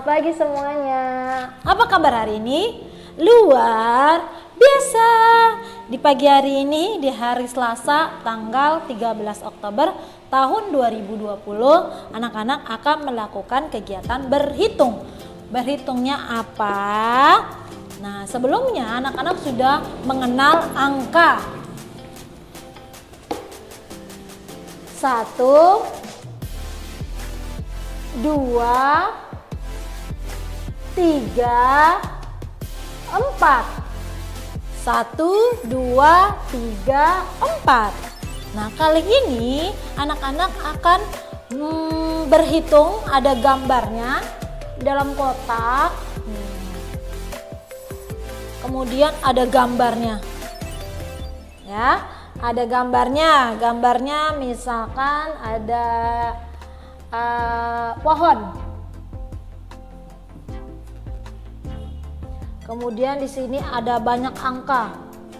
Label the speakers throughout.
Speaker 1: Selamat pagi semuanya. Apa kabar hari ini? Luar biasa. Di pagi hari ini, di hari Selasa tanggal 13 Oktober tahun 2020, anak-anak akan melakukan kegiatan berhitung. Berhitungnya apa? Nah, sebelumnya anak-anak sudah mengenal angka. 1, 2, 3, 4. 1, 2, 3, 4. Nah, kali ini anak-anak akan berhitung, ada gambarnya dalam kotak. Kemudian ada gambarnya. Ya, ada gambarnya. Gambarnya misalkan ada pohon. Kemudian di sini ada banyak angka.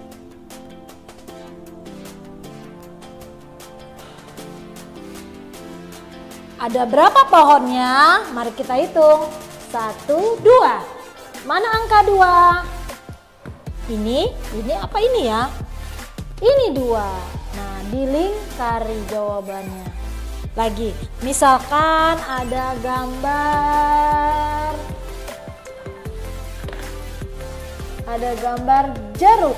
Speaker 1: Ada berapa pohonnya? Mari kita hitung. 1, 2. Mana angka 2? Ini apa ini ya? Ini 2. Nah, dilingkari jawabannya. Lagi, misalkan ada gambar jeruk.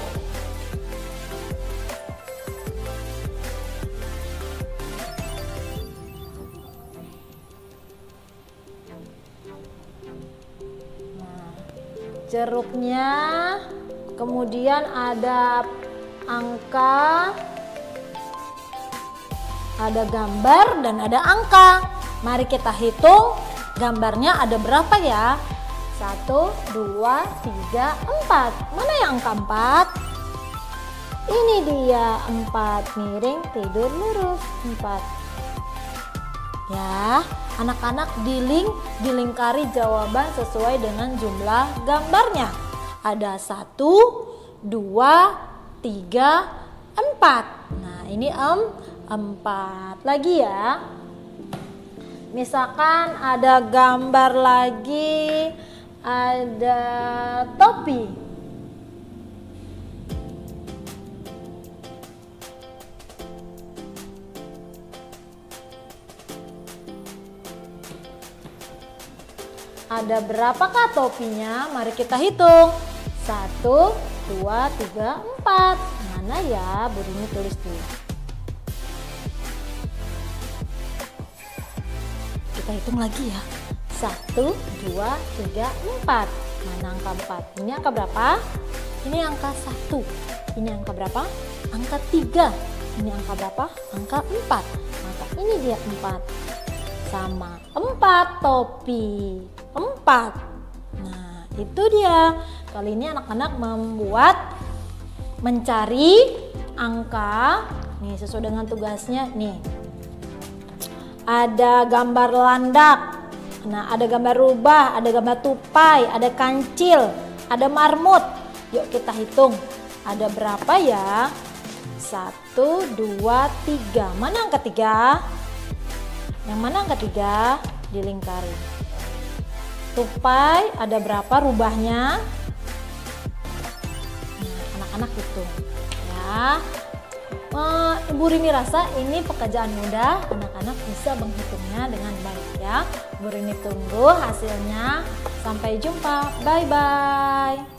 Speaker 1: Nah, jeruknya, kemudian ada angka, ada gambar dan ada angka. Mari kita hitung gambarnya ada berapa ya? 1, 2, 3, 4. Mana yang angka 4? Ini dia 4, miring, tidur, lurus, 4. Ya, anak-anak dilingkari jawaban sesuai dengan jumlah gambarnya. Ada 1, 2, 3, 4. Nah, ini 4 lagi ya. Misalkan ada gambar lagi, ada topi. Ada berapakah topinya? Mari kita hitung. 1, 2, 3, 4. Mana ya? Bu Rini tulis dulu. Kita hitung lagi ya. 1, 2, 3, 4. Mana angka 4? Ini angka berapa? Ini angka 1. Ini angka berapa? Angka 3. Ini angka berapa? Angka 4. Maka ini dia 4. Sama 4 topi. 4. Nah, itu dia. Kali ini anak-anak mencari angka. Nih, sesuai dengan tugasnya nih. Ada gambar landak. Nah, ada gambar rubah, ada gambar tupai, ada kancil, ada marmut. Yuk kita hitung. Ada berapa ya? 1, 2, 3. Mana angka 3? Yang mana angka 3? Dilingkari. Tupai ada berapa rubahnya? Nah, anak-anak hitung ya. Ibu Rini rasa ini pekerjaan mudah, anak-anak bisa menghitungnya dengan baik ya. Ibu Rini tunggu hasilnya. Sampai jumpa, bye-bye.